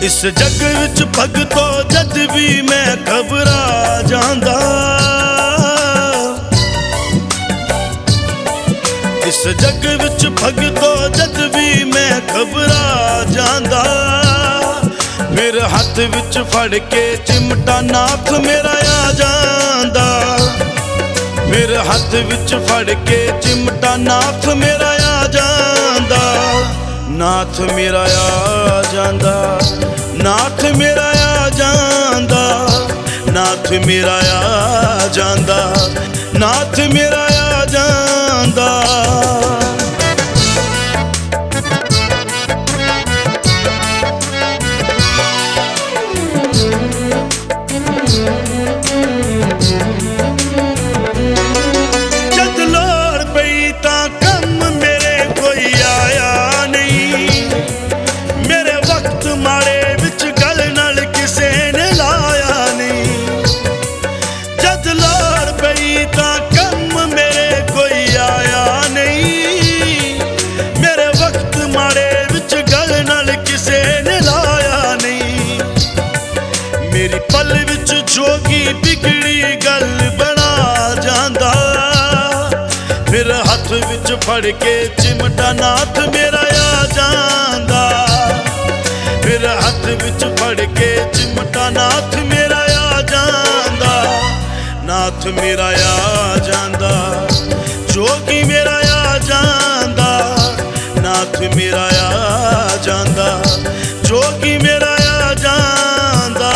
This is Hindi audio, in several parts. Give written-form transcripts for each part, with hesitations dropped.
इस जग विच भगतो जद भी मैं घबरा जांदा, इस जग विच भगतो जद भी मैं घबरा जांदा। फिर हाथ विच फड़ के चिमटा नाथ मेरा आ जांदा, फिर हाथ विच फड़ के चिमटा नाथ मेरा आ जांदा। नाथ मेरा आ जांदा, नाथ मेरा आ जांदा, नाथ मेरा आ जांदा, नाथ मेरा आ जांदा। जद लोड़ पई तां कम मेरे कोई आया नहीं, मेरे वक्त माड़े विच गल नाल किसे ने लाया नहीं। जद लोड़ पई तां कम मेरे कोई आया नहीं, मेरे वक्त माड़े विच गल नाल किसे ने लाया नहीं। मेरी पल विच जोगी बिगड़ी गल बना जांदा, फिर हाथ विच फड़ के चिमटा नाथ मेरा आ जांदा, फिर हाथ विच फड़ के चिमटा नाथ मेरा आ जांदा। नाथ मेरा आ जांदा, जोगी मेरा आ जांदा, नाथ मेरा आ जांदा, जोगी मेरा आ जांदा।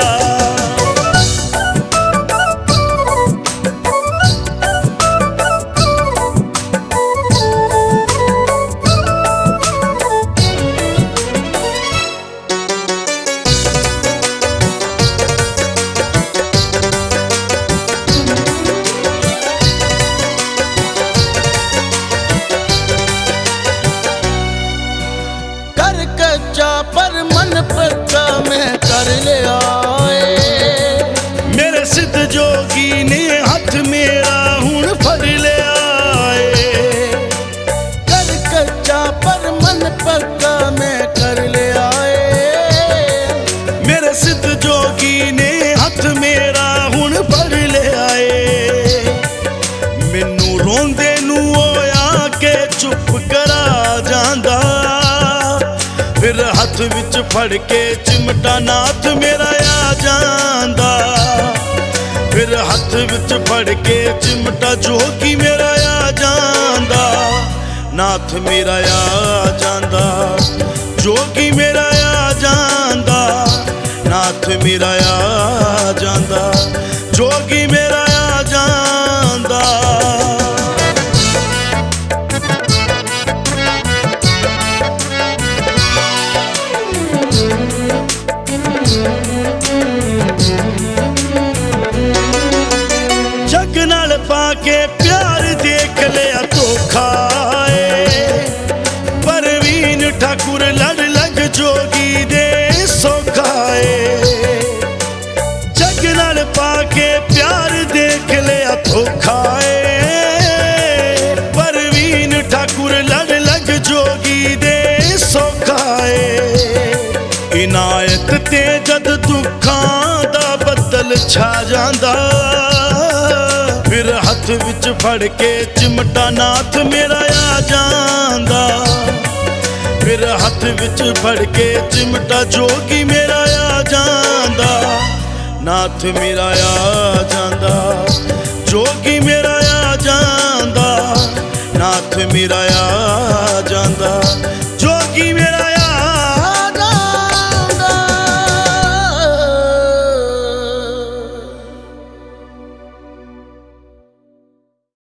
पर मन पक्का मैं कर लिया, मेरे सिद्ध जोगी ने हाथ मेरा हुण फड़ लिया। कर कच्चा पर मन पक्का मैं कर लिया, मेरे सिद्ध जोगी ने हाथ मेरा हुण फड़ लिया। मैनू रोंदे नू होया के चुप करा जांदा, फिर हाथ विच फड़ के चिमटा नाथ मेरा आ जांदा, फिर हाथ विच फड़ के चिमटा जोगी मेरा आ जांदा। नाथ मेरा आ जांदा, जोगी मेरा आ जांदा, नाथ मेरा आ जांदा, जोगी मेरा आ जांदा। जग नाल पाके प्यार देख लिया धोखा, परवीन ठाकुर लड़ लग जोगी दे सौखाए। जग नाल पाके प्यार देख लिया धोखा, परवीन ठाकुर लड़ लग जोगी दे सौखाए। इनायत ते जद दुखां दा बदल छा जांदा, फिर हाथ विच फड़ के चिमटा नाथ मेरा आ जांदा, फिर हाथ विच फड़ के चिमटा जोगी मेरा आ जांदा। नाथ मेरा आ जांदा, जोगी मेरा